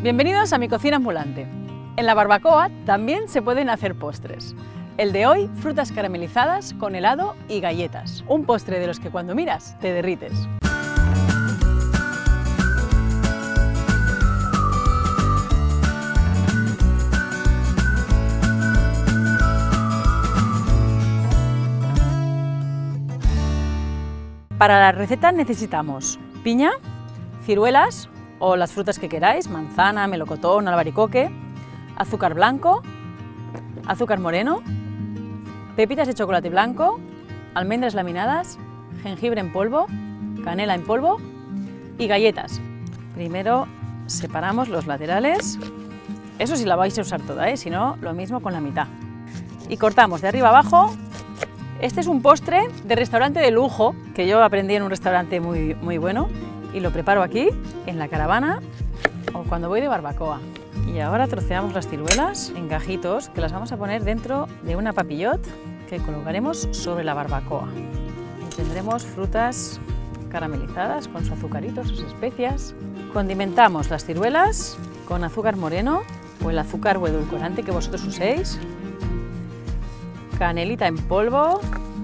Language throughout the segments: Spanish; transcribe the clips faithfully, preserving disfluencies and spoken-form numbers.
Bienvenidos a mi cocina ambulante. En la barbacoa también se pueden hacer postres. El de hoy, frutas caramelizadas con helado y galletas. Un postre de los que cuando miras te derrites. Para la receta necesitamos piña, ciruelas o las frutas que queráis, manzana, melocotón, albaricoque, azúcar blanco, azúcar moreno, pepitas de chocolate blanco, almendras laminadas, jengibre en polvo, canela en polvo y galletas. Primero separamos los laterales, eso sí la vais a usar toda, ¿eh? Si no, lo mismo con la mitad. Y cortamos de arriba abajo. Este es un postre de restaurante de lujo que yo aprendí en un restaurante muy, muy bueno y lo preparo aquí, en la caravana o cuando voy de barbacoa. Y ahora troceamos las ciruelas en gajitos que las vamos a poner dentro de una papillote que colocaremos sobre la barbacoa. Y tendremos frutas caramelizadas con sus azucaritos, sus especias. Condimentamos las ciruelas con azúcar moreno o el azúcar o edulcorante que vosotros uséis. Canelita en polvo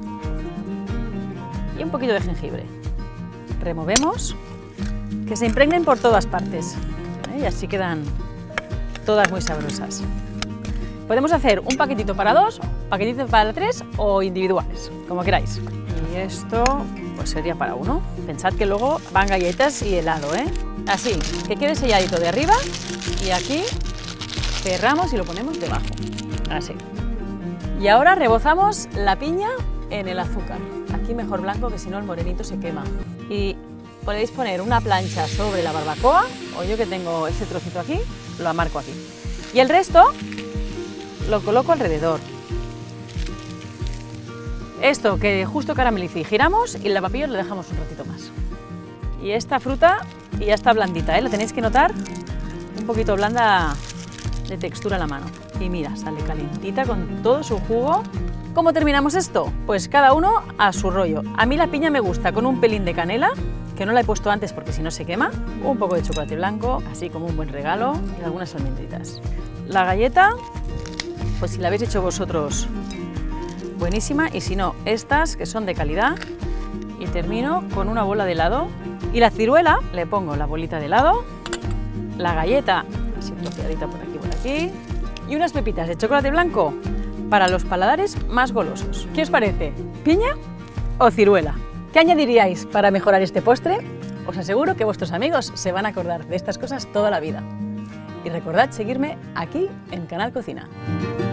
y un poquito de jengibre. Removemos, que se impregnen por todas partes, ¿eh? Y así quedan todas muy sabrosas. Podemos hacer un paquetito para dos, paquetito para tres o individuales, como queráis. Y esto pues sería para uno. Pensad que luego van galletas y helado, ¿eh? Así, que quede selladito de arriba y aquí cerramos y lo ponemos debajo, así. Y ahora rebozamos la piña en el azúcar. Aquí mejor blanco, que si no el morenito se quema. Y podéis poner una plancha sobre la barbacoa, o yo que tengo este trocito aquí, lo amarco aquí. Y el resto lo coloco alrededor. Esto que justo caramelice y giramos y la papilla la dejamos un ratito más. Y esta fruta ya está blandita, ¿eh? La tenéis que notar un poquito blanda de textura en la mano. Y mira, sale calentita con todo su jugo. ¿Cómo terminamos esto? Pues cada uno a su rollo. A mí la piña me gusta con un pelín de canela, que no la he puesto antes porque si no se quema, un poco de chocolate blanco, así como un buen regalo, y algunas almendritas. La galleta, pues si la habéis hecho vosotros, buenísima, y si no, estas que son de calidad. Y termino con una bola de helado. Y la ciruela, le pongo la bolita de helado, la galleta, así troceadita por aquí, por aquí, y unas pepitas de chocolate blanco para los paladares más golosos. ¿Qué os parece? ¿Piña o ciruela? ¿Qué añadiríais para mejorar este postre? Os aseguro que vuestros amigos se van a acordar de estas cosas toda la vida. Y recordad seguirme aquí en Canal Cocina.